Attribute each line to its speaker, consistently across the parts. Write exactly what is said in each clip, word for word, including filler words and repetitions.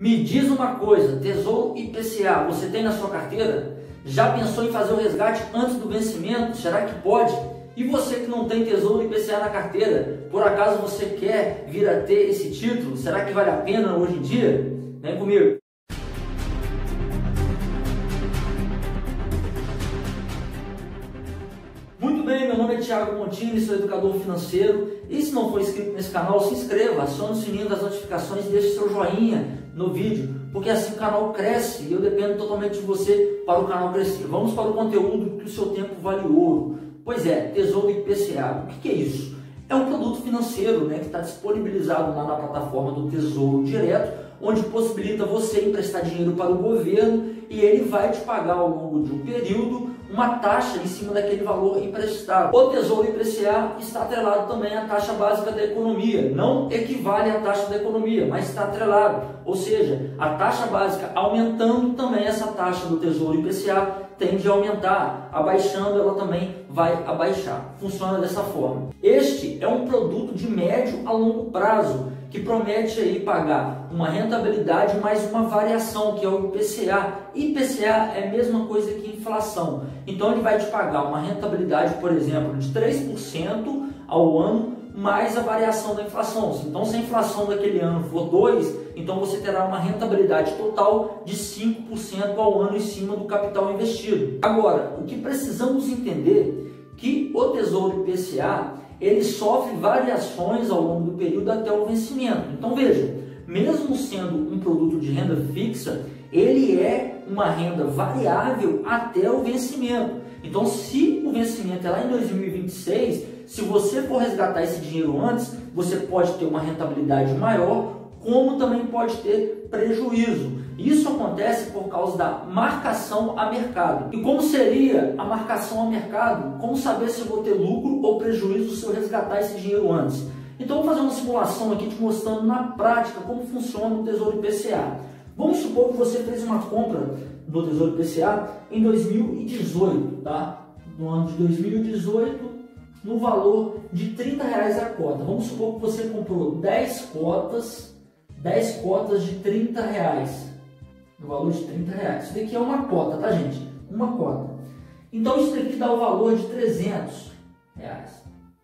Speaker 1: Me diz uma coisa, Tesouro I P C A, você tem na sua carteira? Já pensou em fazer o resgate antes do vencimento? Será que pode? E você que não tem Tesouro I P C A na carteira, por acaso você quer vir a ter esse título? Será que vale a pena hoje em dia? Vem comigo! Muito bem, meu nome é Thiago Montini, sou educador financeiro. E se não for inscrito nesse canal, se inscreva, acione o sininho das notificações e deixe seu joinha no vídeo, porque assim o canal cresce e eu dependo totalmente de você para o canal crescer. Vamos para o conteúdo que o seu tempo vale ouro. Pois é, Tesouro I P C A. O que, que é isso? É um produto financeiro, né, que está disponibilizado lá na plataforma do Tesouro Direto, onde possibilita você emprestar dinheiro para o governo e ele vai te pagar ao longo de um período uma taxa em cima daquele valor emprestado. O Tesouro I P C A está atrelado também à taxa básica da economia. Não equivale à taxa da economia, mas está atrelado. Ou seja, a taxa básica aumentando, também essa taxa do Tesouro I P C A tende a aumentar. Abaixando, ela também vai abaixar. Funciona dessa forma. Este é um produto de médio a longo prazo, que promete aí pagar uma rentabilidade mais uma variação, que é o I P C A. I P C A é a mesma coisa que inflação. Então ele vai te pagar uma rentabilidade, por exemplo, de três por cento ao ano, mais a variação da inflação. Então se a inflação daquele ano for dois por cento, então você terá uma rentabilidade total de cinco por cento ao ano em cima do capital investido. Agora, o que precisamos entender é que o Tesouro I P C A ele sofre variações ao longo do período até o vencimento. Então veja, mesmo sendo um produto de renda fixa, ele é uma renda variável até o vencimento. Então se o vencimento é lá em dois mil e vinte e seis, se você for resgatar esse dinheiro antes, você pode ter uma rentabilidade maior, como também pode ter prejuízo. Isso acontece por causa da marcação a mercado. E como seria a marcação a mercado? Como saber se eu vou ter lucro ou prejuízo se eu resgatar esse dinheiro antes? Então, eu vou fazer uma simulação aqui te mostrando na prática como funciona o Tesouro I P C A. Vamos supor que você fez uma compra do Tesouro I P C A em dois mil e dezoito, tá? No ano de dois mil e dezoito, no valor de trinta reais a cota. Vamos supor que você comprou dez cotas, dez cotas de trinta reais. No valor de trinta reais. Isso daqui é uma cota, tá, gente? Uma cota. Então, isso daqui dá o valor de trezentos reais.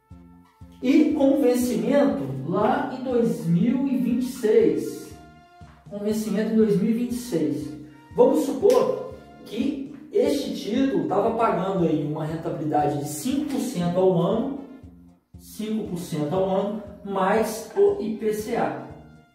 Speaker 1: E com vencimento lá em dois mil e vinte e seis. Com vencimento em dois mil e vinte e seis. Vamos supor que este título estava pagando aí uma rentabilidade de cinco por cento ao ano, cinco por cento ao ano, mais o I P C A.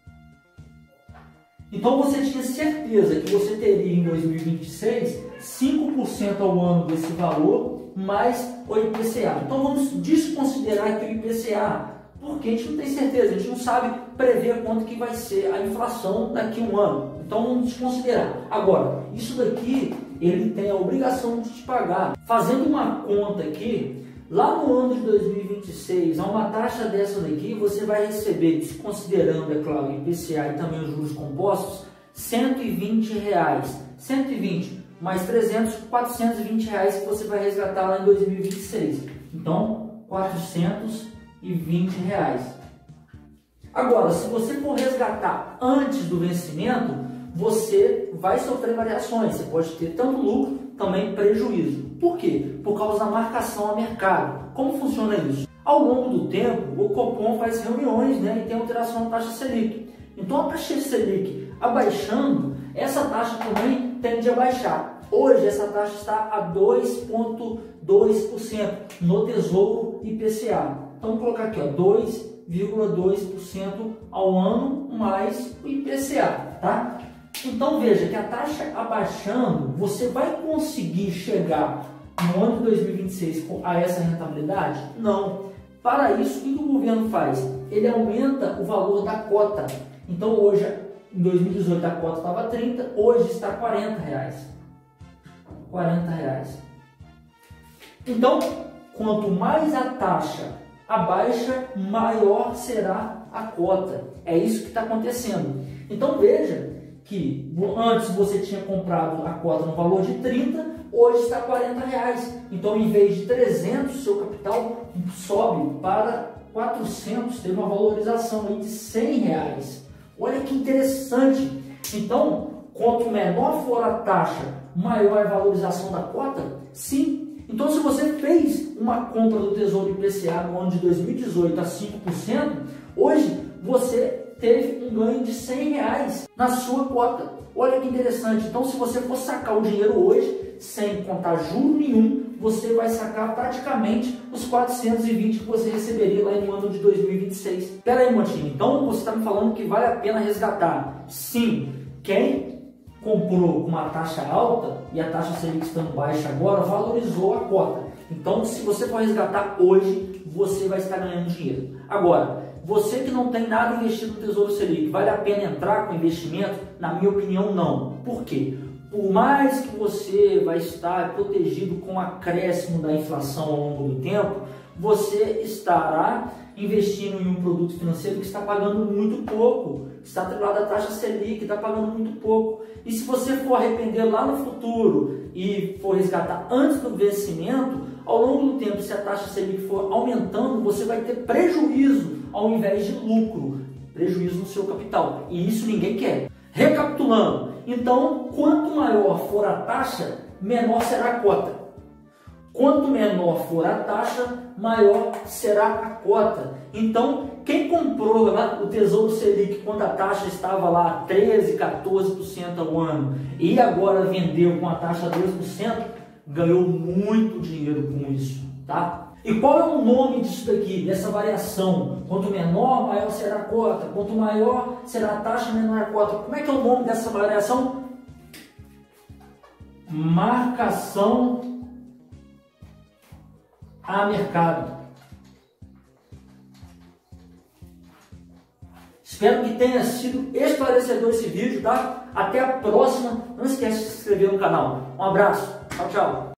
Speaker 1: Então você tinha certeza que você teria em dois mil e vinte e seis cinco por cento ao ano desse valor mais o I P C A. Então vamos desconsiderar aqui o I P C A, porque a gente não tem certeza, a gente não sabe prever quanto que vai ser a inflação daqui a um ano. Então vamos desconsiderar. Agora, isso daqui ele tem a obrigação de te pagar. Fazendo uma conta aqui, lá no ano de dois mil e vinte e seis, a uma taxa dessa daqui, você vai receber, desconsiderando, é claro, o I P C A e também os juros compostos, cento e vinte reais. cento e vinte mais trezentos, quatrocentos e vinte reais que você vai resgatar lá em dois mil e vinte e seis. Então, quatrocentos e vinte reais. Agora, se você for resgatar antes do vencimento, você vai sofrer variações. Você pode ter tanto lucro, também prejuízo. Por quê? Por causa da marcação a mercado. Como funciona isso? Ao longo do tempo, o Copom faz reuniões, né, e tem alteração na taxa Selic. Então, a taxa Selic abaixando, essa taxa também tende a baixar. Hoje, essa taxa está a dois vírgula dois por cento no Tesouro I P C A. Então, vou colocar aqui, ó, dois vírgula dois por cento ao ano mais o I P C A, tá? Então veja que a taxa abaixando, você vai conseguir chegar no ano de dois mil e vinte e seis a essa rentabilidade? Não. Para isso, o que o governo faz? Ele aumenta o valor da cota. Então hoje, em dois mil e dezoito, a cota estava trinta, hoje está quarenta reais. quarenta reais. Então, quanto mais a taxa abaixa, maior será a cota. É isso que está acontecendo. Então veja que antes você tinha comprado a cota no valor de trinta, hoje está quarenta reais. Então, em vez de trezentos, seu capital sobe para quatrocentos, teve uma valorização aí de cem reais. Olha que interessante. Então, quanto menor for a taxa, maior é a valorização da cota? Sim. Então, se você fez uma compra do Tesouro I P C A no ano de dois mil e dezoito a cinco por cento, hoje você teve um ganho de cem reais na sua cota. Olha que interessante. Então, se você for sacar o dinheiro hoje, sem contar juro nenhum, você vai sacar praticamente os quatrocentos e vinte que você receberia lá no ano de dois mil e vinte e seis. Espera aí, Montinho. Então, você está me falando que vale a pena resgatar? Sim. Quem comprou com uma taxa alta e a taxa Selic estando baixa agora, valorizou a cota. Então, se você for resgatar hoje, você vai estar ganhando dinheiro. Agora, você que não tem nada investido no Tesouro Selic, vale a pena entrar com investimento? Na minha opinião, não. Por quê? Por mais que você vai estar protegido com o acréscimo da inflação ao longo do tempo, você estará investindo em um produto financeiro que está pagando muito pouco, está atrelado à taxa Selic, está pagando muito pouco. E se você for arrepender lá no futuro e for resgatar antes do vencimento, ao longo do tempo, se a taxa Selic for aumentando, você vai ter prejuízo ao invés de lucro, prejuízo no seu capital. E isso ninguém quer. Recapitulando, então, quanto maior for a taxa, menor será a cota. Quanto menor for a taxa, maior será a cota. Então, quem comprou lá o Tesouro Selic quando a taxa estava lá a treze, quatorze por cento ao ano e agora vendeu com a taxa dois por cento, ganhou muito dinheiro com isso, tá? E qual é o nome disso daqui, dessa variação? Quanto menor, maior será a cota. Quanto maior será a taxa, menor a cota. Como é que é o nome dessa variação? Marcação a mercado. Espero que tenha sido esclarecedor esse vídeo, tá? Até a próxima. Não esquece de se inscrever no canal. Um abraço. Tchau, tchau.